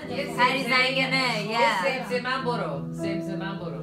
پری زنگنه سمسمن برو سمسمن برو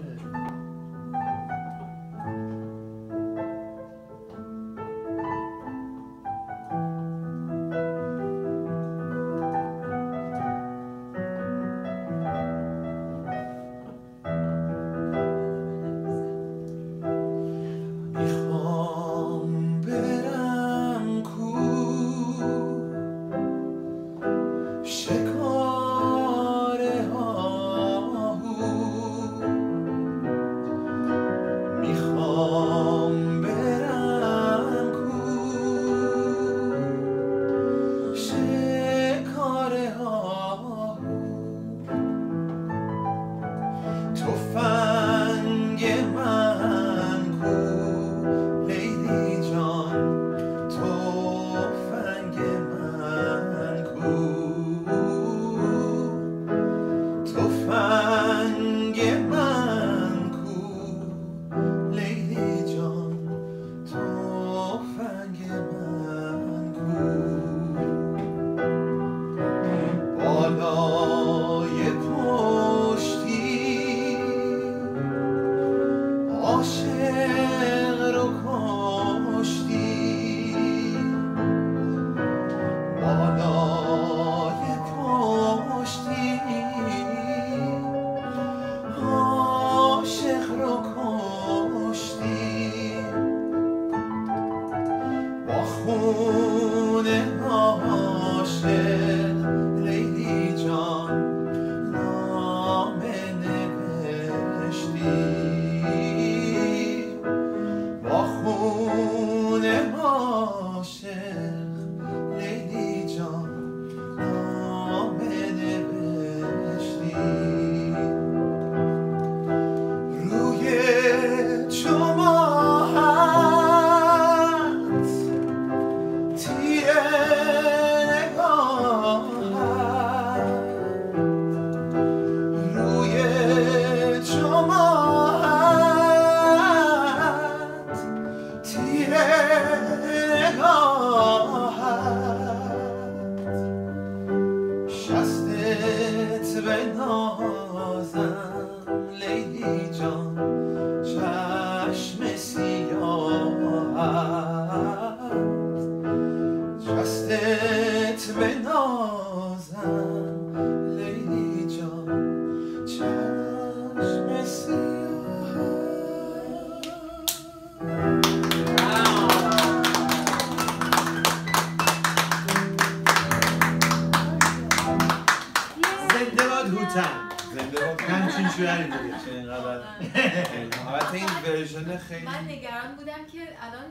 من نگران بودم که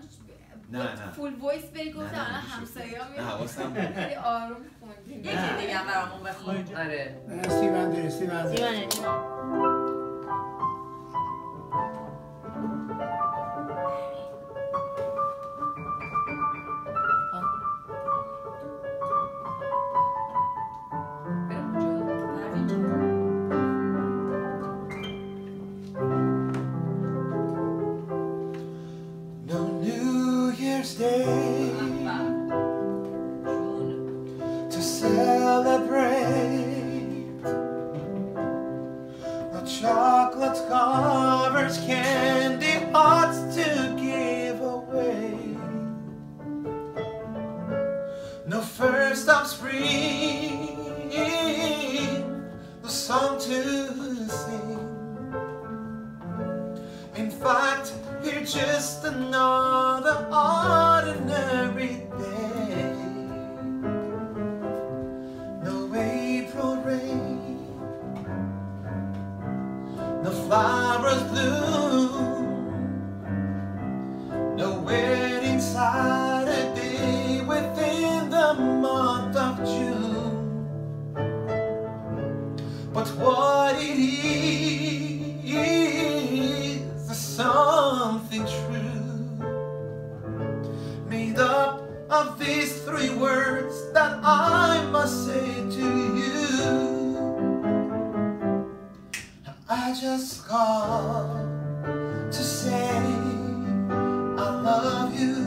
الان فول وایس بری گفتم الان همسایه‌ها میاد حواسم خیلی آروم خوندیم یکی دیگه هم برامون بخون. آره استیون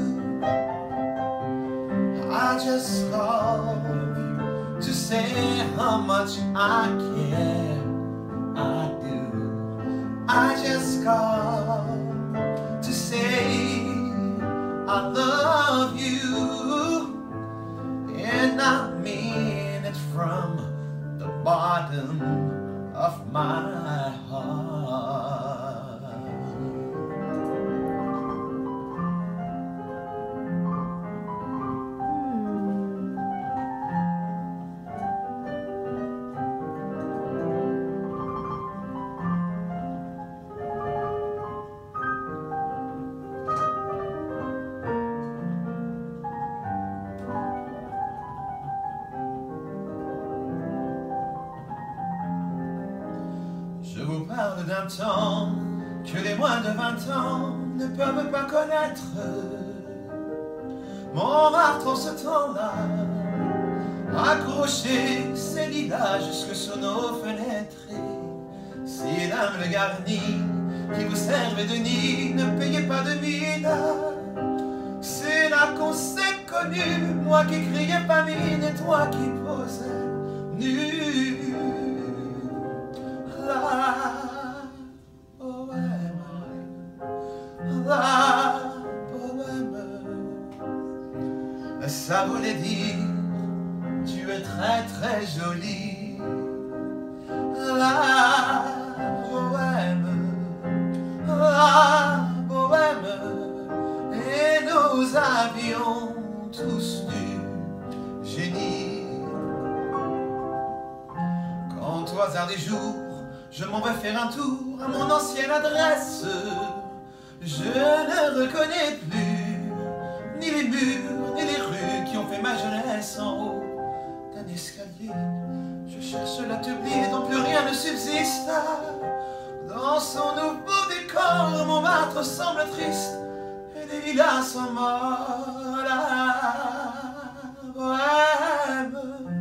I just called to say how much I care, I do. I just called to say I love you, and I mean it from the bottom of my heart. Je vous parle d'un temps que les moins de 20 ans ne peuvent pas connaître. Montmartre en ce temps-là, accroché ses lilas jusque sur nos fenêtres. Et si l'âme le garni qui vous servait de nid, ne payez pas de mine. C'est là qu'on s'est connus, moi qui criais famine et toi qui posais nu. La bohème, ça voulait dire tu es très très jolie. La bohème, et nous avions tous du génie. Quand au hasard des jours je m'en vais faire un tour à mon ancienne adresse, je ne reconnais plus ni les murs, ni les rues qui ont fait ma jeunesse. En haut d'un escalier, je cherche l'atelier dont plus rien ne subsiste. Dans son nouveau décor, Montmartre semble triste et les lilas sont morts. La bohème,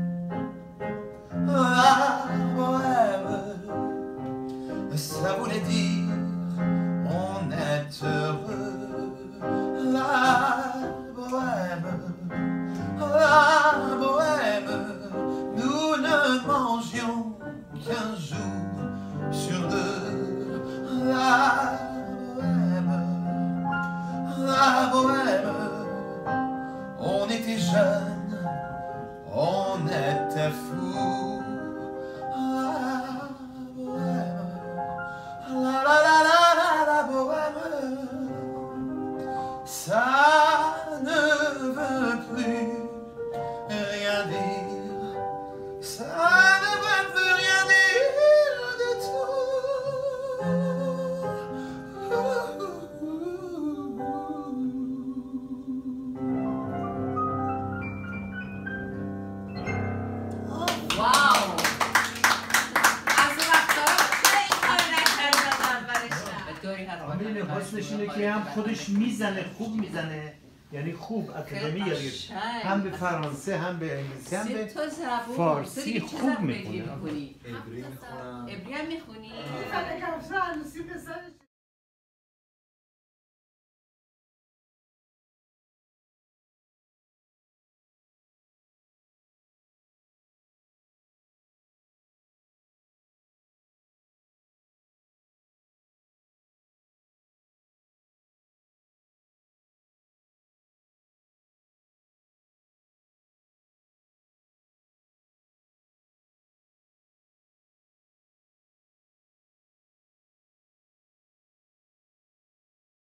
la bohème, ça voulait dire on est heureux. La bohème, nous ne mangions qu'un jour sur deux. La bohème, on était jeunes, on était fous. La bohème, ça ne veut plus rien dire, ça ne veut plus rien dire de tout. واو ببین حسنش اینه که هم خودش میزنه، خوب میزنه، یعنی خوب اکادمی یاری هم به فرانسه هم به انگلیسی هم به فارسی خوب میخونه. عبری هم میخونی؟ فقط کفشه عروسی پسرش